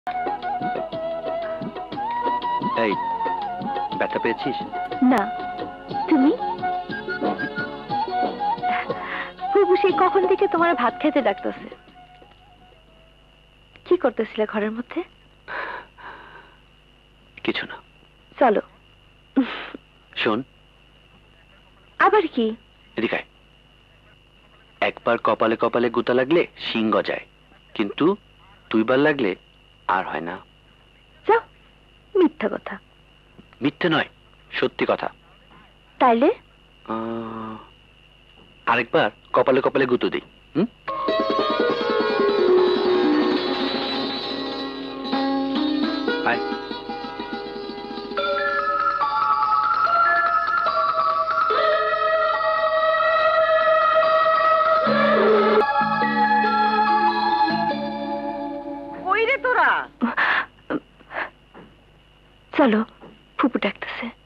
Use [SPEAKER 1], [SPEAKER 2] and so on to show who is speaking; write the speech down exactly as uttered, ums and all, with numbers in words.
[SPEAKER 1] এই ব্যথা পেয়েছিস?
[SPEAKER 2] না, তুমি? প্রভু সেই কখন থেকে তোমার ভাত খেতে ডাকতেছে। কি করতেছিলে ঘরের মধ্যে?
[SPEAKER 1] কিছু না।
[SPEAKER 2] চলো।
[SPEAKER 1] শোন,
[SPEAKER 2] আবার কি?
[SPEAKER 1] এদিকে আয়। একবার কপালে কপালে গুতা লাগলে শিং গজায়, কিন্তু দুইবার লাগলে আর হয় না।
[SPEAKER 2] যাও, মিথ্যা কথা।
[SPEAKER 1] মিথ্যে নয়, সত্যি কথা।
[SPEAKER 2] তাইলে
[SPEAKER 1] আহ, আরেকবার কপালে কপালে গুঁতো দিই। হুম? আয়।
[SPEAKER 3] কই রে তোরা?
[SPEAKER 2] চলো, ফুপু ডাকতেছে।